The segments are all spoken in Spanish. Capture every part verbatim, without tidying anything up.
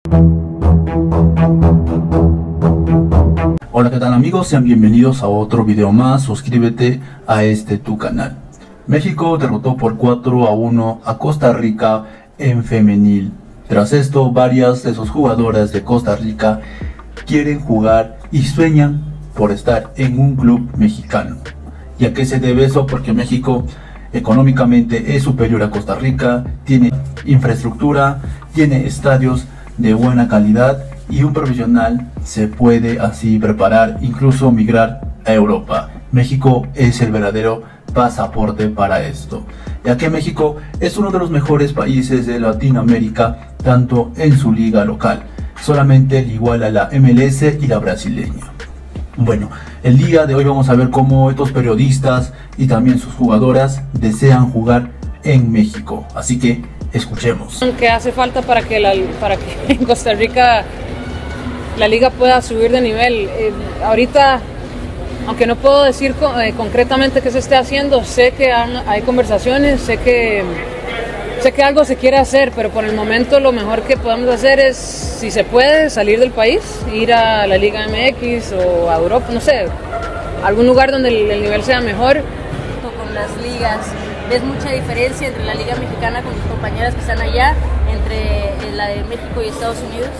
Hola, ¿qué tal amigos? Sean bienvenidos a otro video más. Suscríbete a este tu canal. México derrotó por cuatro a uno a Costa Rica en femenil. Tras esto, varias de sus jugadoras de Costa Rica quieren jugar y sueñan por estar en un club mexicano. ¿Y a qué se debe eso? Porque México económicamente es superior a Costa Rica, tiene infraestructura, tiene estadios de buena calidad y un profesional se puede así preparar, incluso migrar a Europa. México es el verdadero pasaporte para esto, ya que México es uno de los mejores países de Latinoamérica, tanto en su liga local, solamente le iguala a la M L S y la brasileña. Bueno, el día de hoy vamos a ver cómo estos periodistas y también sus jugadoras desean jugar en México, así que escuchemos. ¿Qué hace falta para que, la, para que en Costa Rica la liga pueda subir de nivel? Eh, ahorita, aunque no puedo decir con, eh, concretamente qué se esté haciendo, sé que han, hay conversaciones, sé que, sé que algo se quiere hacer, pero por el momento lo mejor que podemos hacer es, si se puede, salir del país, ir a la Liga M X o a Europa, no sé, algún lugar donde el, el nivel sea mejor. Con las ligas, ¿ves mucha diferencia entre la Liga Mexicana con tus compañeras que están allá, entre la de México y Estados Unidos?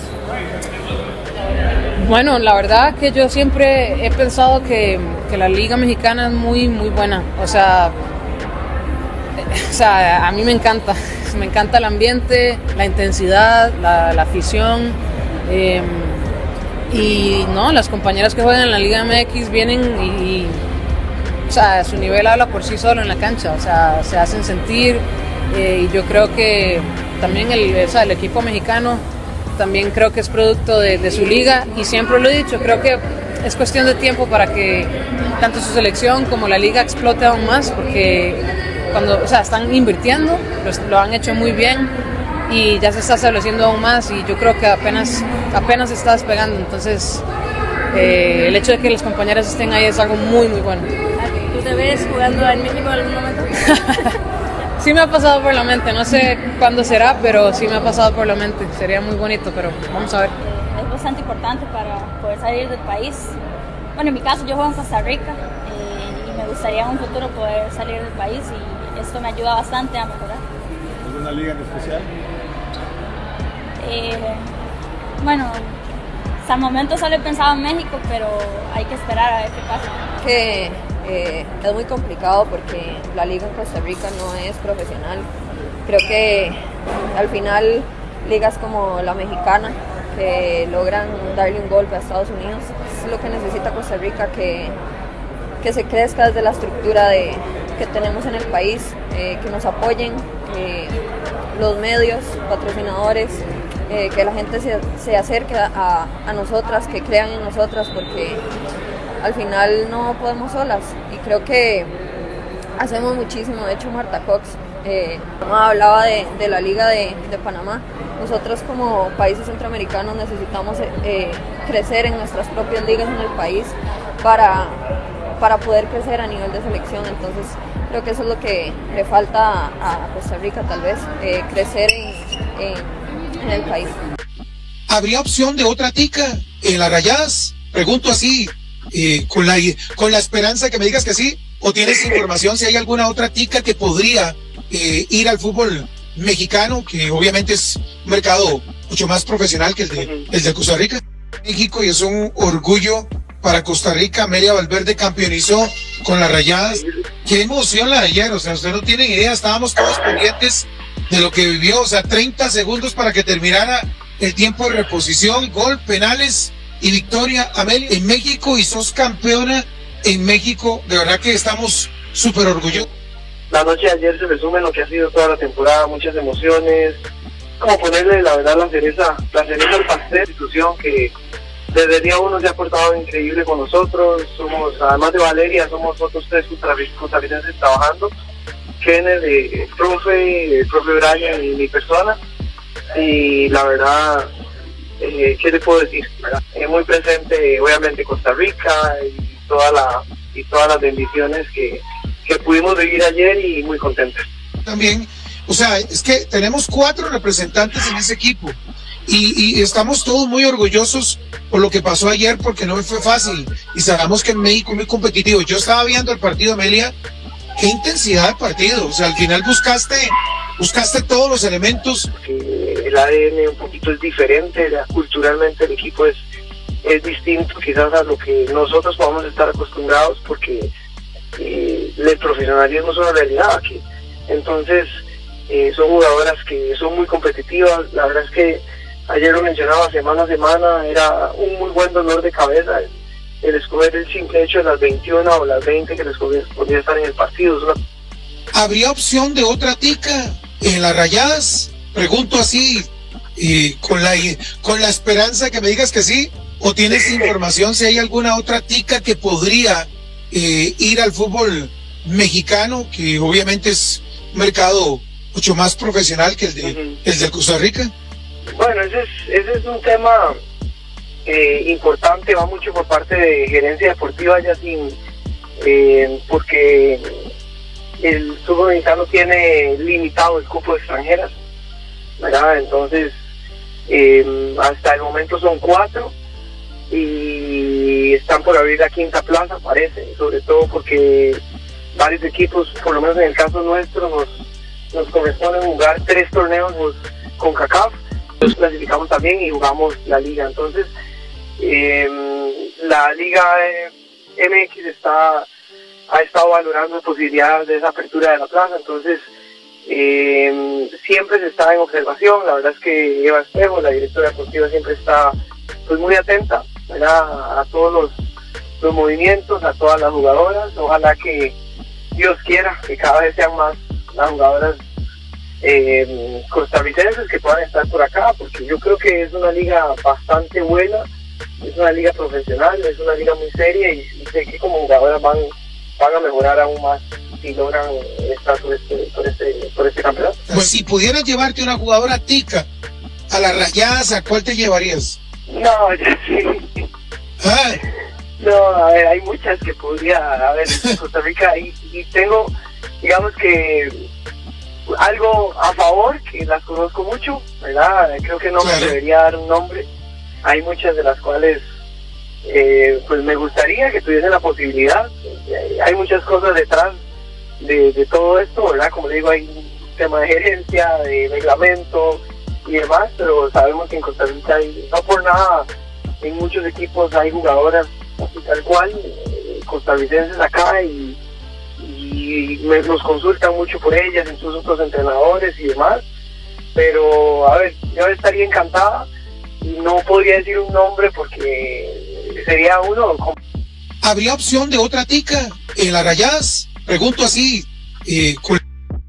Bueno, la verdad que yo siempre he pensado que, que la Liga Mexicana es muy, muy buena. O sea, o sea, a mí me encanta. Me encanta el ambiente, la intensidad, la, la afición. Eh, y no, las compañeras que juegan en la Liga M X vienen y, y o sea, su nivel habla por sí solo en la cancha. O sea, se hacen sentir. Eh, y yo creo que también el, o sea, el equipo mexicano también creo que es producto de, de su liga, y siempre lo he dicho, creo que es cuestión de tiempo para que tanto su selección como la liga explote aún más, porque cuando, o sea, están invirtiendo, lo, lo han hecho muy bien y ya se está estableciendo aún más, y yo creo que apenas, apenas está despegando. Entonces eh, el hecho de que las compañeras estén ahí es algo muy muy bueno. ¿Tú te ves jugando en México en algún momento? Sí me ha pasado por la mente, no sé cuándo será, pero sí me ha pasado por la mente. Sería muy bonito, pero vamos a ver. Es bastante importante para poder salir del país. Bueno, en mi caso yo juego en Costa Rica eh, y me gustaría en un futuro poder salir del país, y esto me ayuda bastante a mejorar. ¿Alguna liga en especial? Eh, bueno, hasta el momento solo he pensado en México, pero hay que esperar a ver qué pasa. Que eh, es muy complicado porque la liga en Costa Rica no es profesional. Creo que al final ligas como la mexicana, que logran darle un golpe a Estados Unidos, es lo que necesita Costa Rica, que, que se crezca desde la estructura de, que tenemos en el país, eh, que nos apoyen, que los medios, patrocinadores, eh, que la gente se, se acerque a, a nosotras, que crean en nosotras, porque al final no podemos solas, y creo que hacemos muchísimo. De hecho, Marta Cox eh, hablaba de, de la Liga de, de Panamá. Nosotros como países centroamericanos necesitamos eh, crecer en nuestras propias ligas en el país para, para poder crecer a nivel de selección. Entonces creo que eso es lo que le falta a, a Costa Rica, tal vez, eh, crecer en, en, en el país. ¿Habría opción de otra tica en las Rayadas? Pregunto así, eh, con, la, con la esperanza que me digas que sí, o tienes información si hay alguna otra tica que podría eh, ir al fútbol mexicano, que obviamente es un mercado mucho más profesional que el de, el de Costa Rica. México, y es un orgullo para Costa Rica. Amelia Valverde campeonizó con las Rayadas. Qué emoción la de ayer, o sea, ustedes no tienen idea, estábamos todos pendientes de lo que vivió, o sea, treinta segundos para que terminara el tiempo de reposición, gol, penales y victoria, Amelia, en México, y sos campeona en México. De verdad que estamos súper orgullosos. La noche de ayer se resume en lo que ha sido toda la temporada, muchas emociones, como ponerle la verdad la cereza, la cereza al pastel, institución que desde el día uno se ha portado increíble con nosotros. Somos, además de Valeria, somos otros tres costarricenses trabajando, Kenneth, el profe, el profe Brian y mi persona, y la verdad, eh, ¿qué te puedo decir? Es muy presente obviamente Costa Rica y toda la y todas las bendiciones que que pudimos vivir ayer, y muy contentos. También, o sea, es que tenemos cuatro representantes en ese equipo, y, y estamos todos muy orgullosos por lo que pasó ayer, porque no fue fácil y sabemos que México es muy competitivo. Yo estaba viendo el partido, Amelia, qué intensidad de partido, o sea, al final buscaste buscaste todos los elementos. El A D N un poquito es diferente, culturalmente el equipo es, es distinto quizás a lo que nosotros podamos estar acostumbrados, porque eh, el profesionalismo es una realidad aquí. Entonces eh, son jugadoras que son muy competitivas. La verdad es que ayer lo mencionaba, semana a semana era un muy buen dolor de cabeza el, el escoger el simple hecho de las veintiuna o las veinte que les podía estar en el partido. Es una... ¿Habría opción de otra tica en las Rayadas? Pregunto así, y con la con la esperanza que me digas que sí, o tienes información si hay alguna otra tica que podría eh, ir al fútbol mexicano, que obviamente es un mercado mucho más profesional que el de, uh-huh. el de Costa Rica. Bueno, ese es, ese es un tema eh, importante, va mucho por parte de gerencia deportiva, ya sin eh, porque el fútbol mexicano tiene limitado el cupo de extranjeras, ¿verdad? Entonces eh, hasta el momento son cuatro y están por abrir la quinta plaza, parece, sobre todo porque varios equipos, por lo menos en el caso nuestro, nos, nos corresponde jugar tres torneos con CONCACAF. Nos clasificamos también y jugamos la liga. Entonces eh, la liga eh, M X está ha estado valorando posibilidades de esa apertura de la plaza. Entonces eh, siempre se está en observación. La verdad es que Eva Espejo, la directora deportiva, siempre está pues muy atenta, ¿verdad?, a todos los, los movimientos, a todas las jugadoras. Ojalá que Dios quiera que cada vez sean más las jugadoras Eh, costarricenses que puedan estar por acá, porque yo creo que es una liga bastante buena, es una liga profesional, es una liga muy seria, y, y sé que como jugadoras van, van a mejorar aún más si logran estar por este, por este, por este campeonato. Pues si pudieras llevarte una jugadora tica a las Rayadas, ¿a cuál te llevarías? No, ya sí. Ah. No, a ver, hay muchas que podría haber en Costa Rica, y, y tengo, digamos que algo a favor, que las conozco mucho, ¿verdad? Creo que no me debería dar un nombre. Hay muchas de las cuales eh, pues me gustaría que tuviesen la posibilidad. Hay muchas cosas detrás de, de todo esto, ¿verdad? Como le digo, hay un tema de gerencia, de reglamento y demás, pero sabemos que en Costa Rica hay, no por nada, en muchos equipos hay jugadoras tal cual, eh, costarricenses acá, y y me, nos consultan mucho por ellas, incluso otros entrenadores y demás. Pero a ver, yo estaría encantada, y no podría decir un nombre porque sería uno. ¿Habría opción de otra tica en las Rayadas? Pregunto así. Eh, con...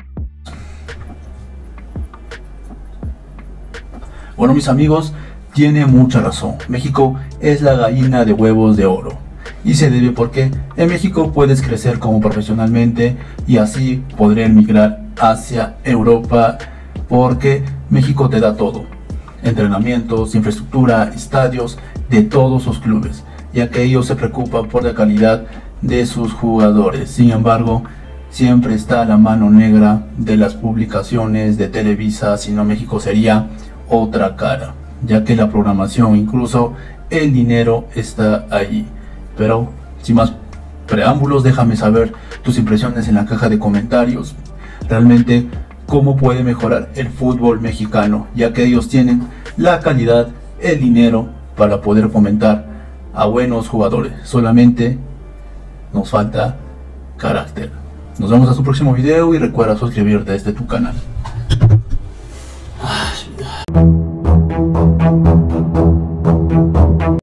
Bueno, mis amigos, tiene mucha razón. México es la gallina de huevos de oro. Y se debe porque en México puedes crecer como profesionalmente y así podré emigrar hacia Europa, porque México te da todo: entrenamientos, infraestructura, estadios de todos sus clubes, ya que ellos se preocupan por la calidad de sus jugadores. Sin embargo, siempre está la mano negra de las publicaciones de Televisa, si no México sería otra cara, ya que la programación, incluso el dinero, está allí. Pero sin más preámbulos, déjame saber tus impresiones en la caja de comentarios. Realmente, ¿cómo puede mejorar el fútbol mexicano? Ya que ellos tienen la calidad, el dinero para poder fomentar a buenos jugadores. Solamente nos falta carácter. Nos vemos a su próximo video y recuerda suscribirte a este tu canal.